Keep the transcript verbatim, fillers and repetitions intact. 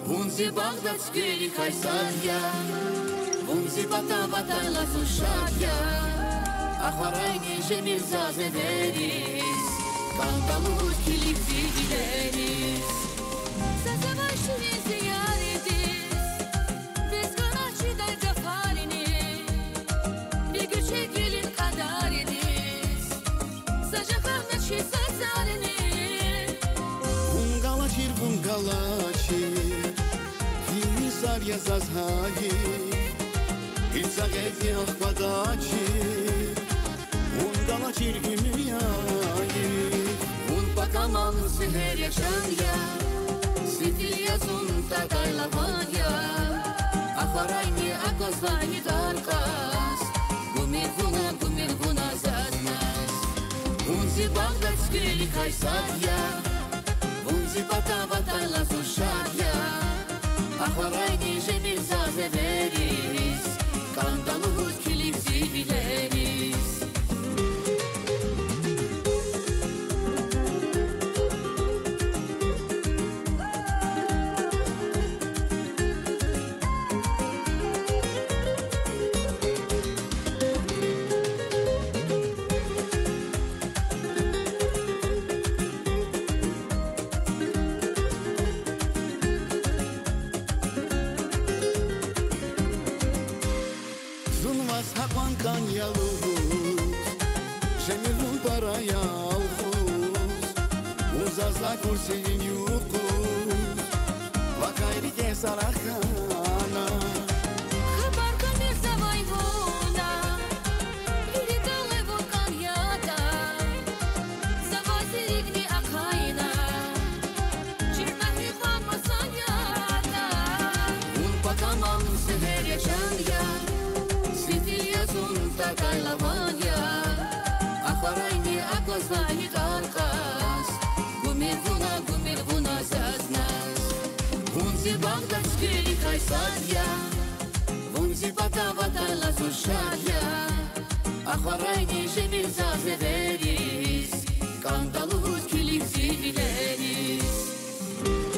Unzi Bagdad skeli Kaysaria, unzi bata bata la susharia, Ahvarayni Cemil Zazeveris, Kandalur kilik zigileris. Saza başını ziyaretiz, biz kanatçıdan cafarini, bir güçe gelin kadariniz, Saca kalmaşı sazarini. Bungalachir, bungalachir, Hisarya zazhayi, Ilzageti akhvadachir, Bungalachir gümüyayi. Un pakaman seher yaşanya, Sivya sunta kaylavanya, Ahvarayni akozvani darkas, Gumir vuna, gumir vuna zaznas. Unzi Bagdad skeli Kaysaria, unzi bata bata la susharia, Ahvarayni Cemil Zazeveris, Kandalur kilik zigileris. Zulmas hakman kan yaluz, Cemilun paraya alhuz, Uzazla kursiyin yukuz, Vakayri ke sarakana. Хабар камер завай вона, Лиридалы вулкан яда, Завази игни акайна, Чернахи хламасан яда. Un pakaman seher yaşanya, Sivya sunta kaylavanya, Ahvarayni akozvani darkas, Gumir vuna, gumir vuna zaznas. Unzi Bagdad skeli Kaysaria, unzi bata bata la susharia, Ahvarayni Cemil Zazeveris, Kandalur kilik zigileris.